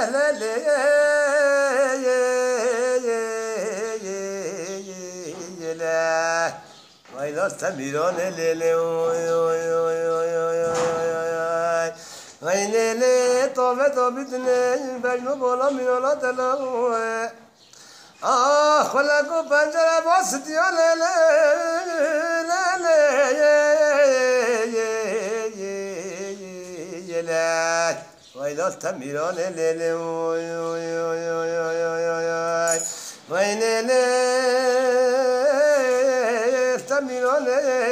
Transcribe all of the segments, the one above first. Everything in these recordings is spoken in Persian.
ويلات تمیران لیلی ویلیلی تابه تابیدنه بجنو بالا میرالا دلوه خلقو پنجره باستی لیلی لیلی ویلات تمیران لیلی ویلیلی تمیران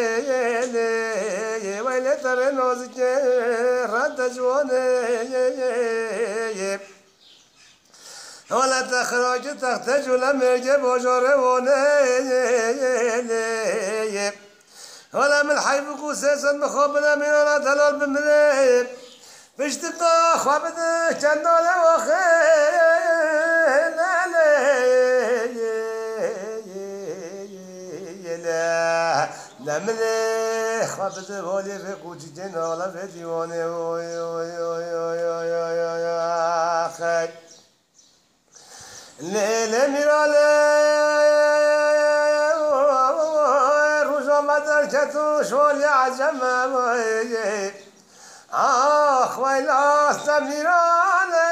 لیلی ویلی تر نازکه رد جوانه ولا تخراج تحت جل مرج بجار وانه ولا من حيف قوسيسا مخابنا من ولا تلال بمريب باشتقا خابد كندال وخيل نملي خابد بولي في قوتي جنالا في ديواني خيل لیلی میراله روزا مدر که تو شوری عجمه ویلاست میراله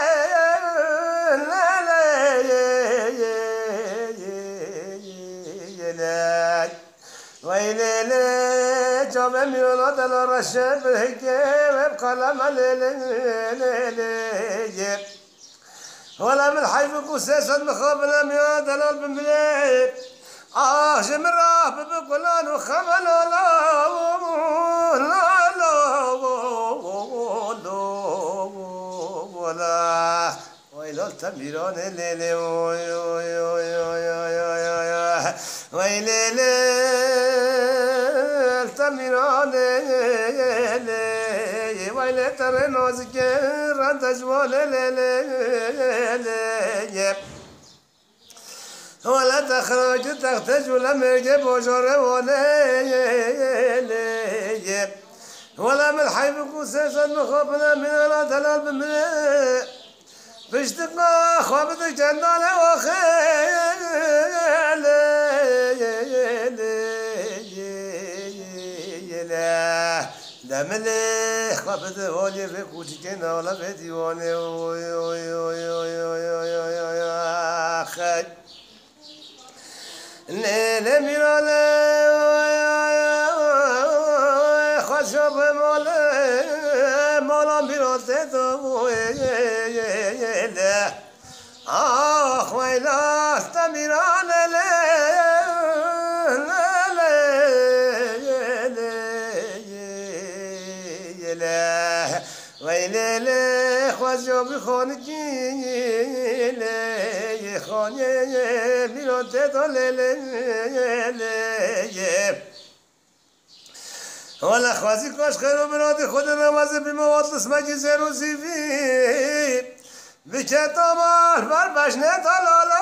ویلیلی جامه میرالا دل رشه بهگه و بقلم لیلی ولا من حيف قوسيسا مخابنا يا دلال بمليب جمراه ببقلان وخمل لا لا لا ولا ويلو التميران الليلي ويلي التميران ويلي ترى نازك رد جوال ولا تخرج تختج ولا مرجع بجار ولا من حيف قوسيسا مخابنا من لا دلال بمريء باشتقا خابد جندال وخيل دملي خابد ولي في قوتي جنالا في ديواني خيل لیلی میراله خشاب مالا میراته تو ویلاست میراله ویلیلی خشاب خانگی خانه میراته تو لیلی ولا خوازی کاش خیر و براد خود نمازه بیموات لسمکی زیر و زیفی بکتاب بر بشنه تا لالا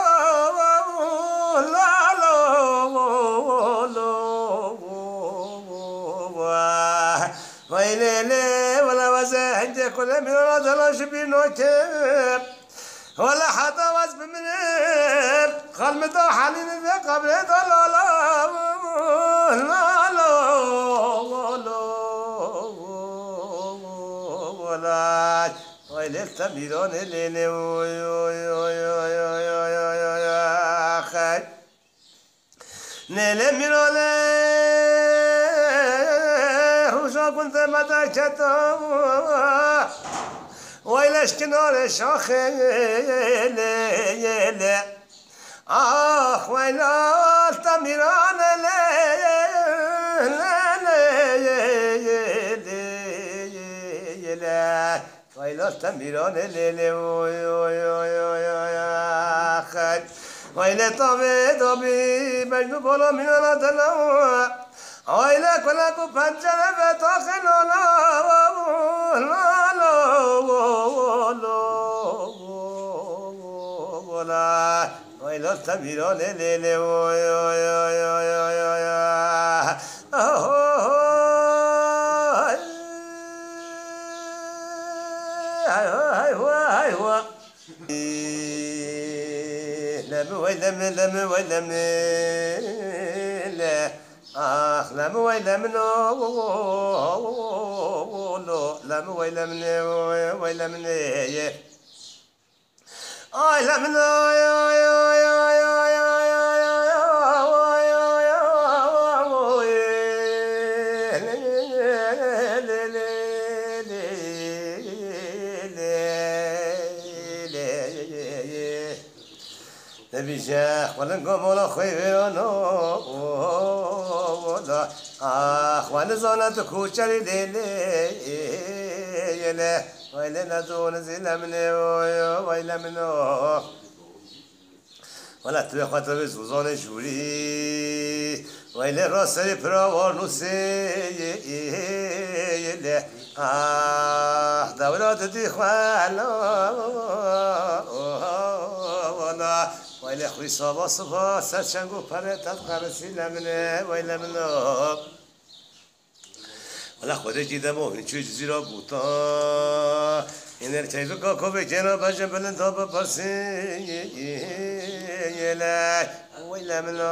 لالا ویلیلی ولا وزه هنجه کله میراد هلاش بینوکه ولا حتى واز بمنب خلمتا حالين في قبره لا لا لا لا ولا ويلي تميرون الليل خاي نيل ميرون روشا كنت متى كتاب ويلاش كنار شاخيل ويلا تميران ويلا تميران خاي ويلا طبي مجنو بولا من لا دلوا ويلا كلا كو پنجره به داخل لا ويلا تميران ليلي هاي هو لم ولم لم ولم لا آخ لم ولم نو لم ولم ولم آي لم نبيجاح ولا نقوم ولا خيرنا ولا وانا زانت كوشري ليلي يلا ويلا نزون زيلا مني ويلا منو ولا تبقى تبز وزان جوري ويلا راسي براور نسي يلا دولات دي خوالا ولا ويلا خوي صبا صبا سرشنگو پره تدقرسی لمنه ويلا منو ولا خودش دیدم و این چه چیزی را بودا این ارتیب کاکو به کنار بجن بلند تا بپرسی یله ویله من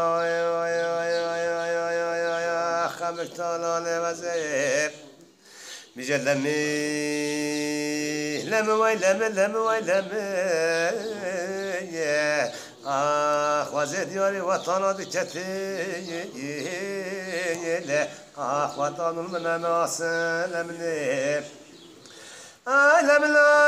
خمک تالانه وزیب میجه لمی خوازه دیاری وطانا دکتی یله وطان من ناسل منی لملا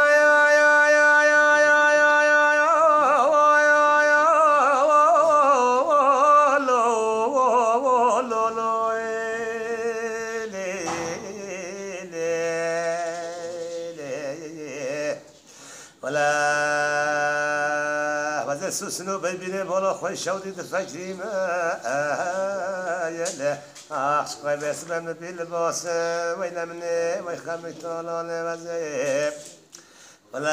سوسنو ببینه بالا خوی شودی فکری ما یله عشق بس من بیل باس ویل منه وی خمی تالانه وزیب ولا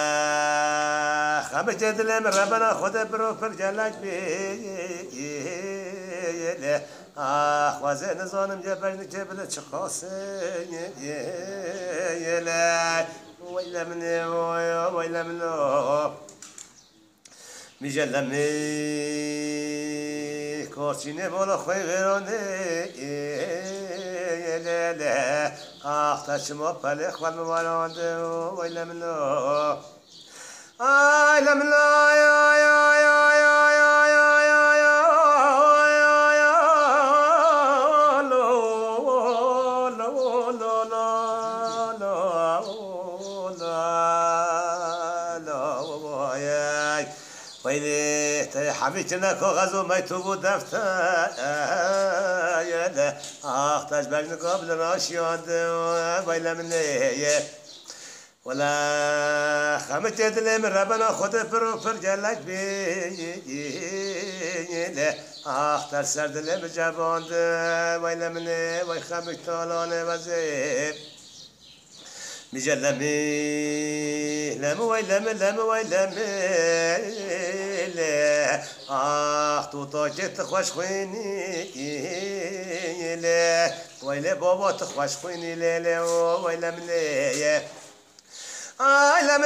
خمی جدلم ربنا خود برو پر جلک بی یله خوازه نزانم جبرنی که بله چه خاصه یله ویل منه ویل منه میجلمی کارچینه بالا خوی غیرانه لیله تشما پله خوال موارانده ویل منو آی لملا ويلي حبيتنا كاغذ وما يتوبوا دفتر يا اختاج بجن قبل راشياد ويلا مني ولا خمت يدلي من ربنا خد برو فرجلك بي اختار سرد لي بجباند ويلا مني وي خمك طالانه وزيب میجلمی لم ویلم تو تا که تخوش خوینی ویل بابا تخوش خوینی لیله ویلم لیه آی لم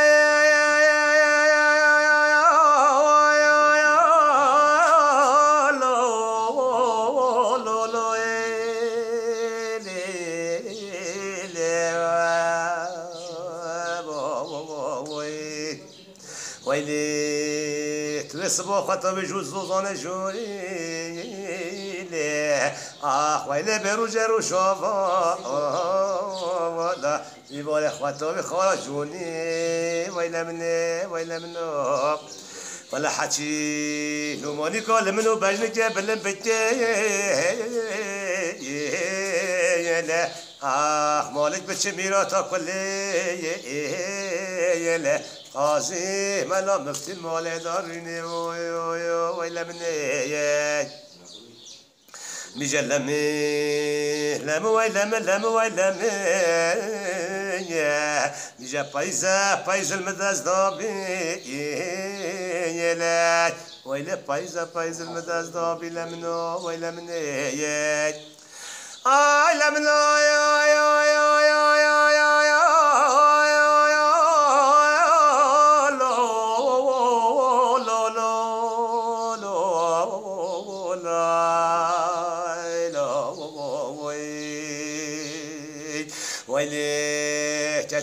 ويلي تلسبو خطا بجوز زوزان جوري ويلي برو جرو شوفا ولا يبالي خطا بخارا جوني ويلا منو ولا حكي نوماني قال منو بجنك بلن بكي يلا مالك بچه میراتا کلی قاضی ملا مفتی مال دارینی ویلا منی میجلمی لم ویلمی میجا پایز المداز دابی ویلا پایز المداز دابی لمنو ویلا منی آی لمنو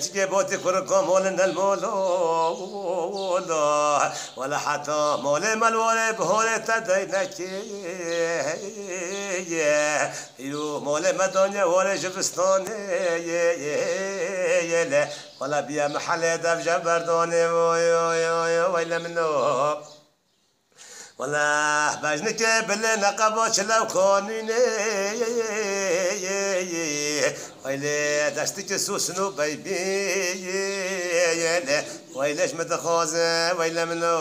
تجي بوتي كركم ولنا المولى ولا حتى مولي مالولي بهولي تدينك يو مولي مدنيا ولا جبستاني ولا بيا محل دف جبردوني ويلا منو والله باجنك باللي نقبوش لو كونيني ويلي داشتك سوسنو بيبي ويليش متخوزة ويلا منو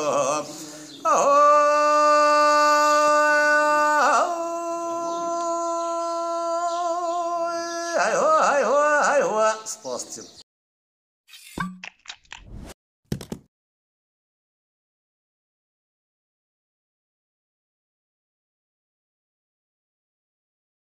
هاي هو سباستيل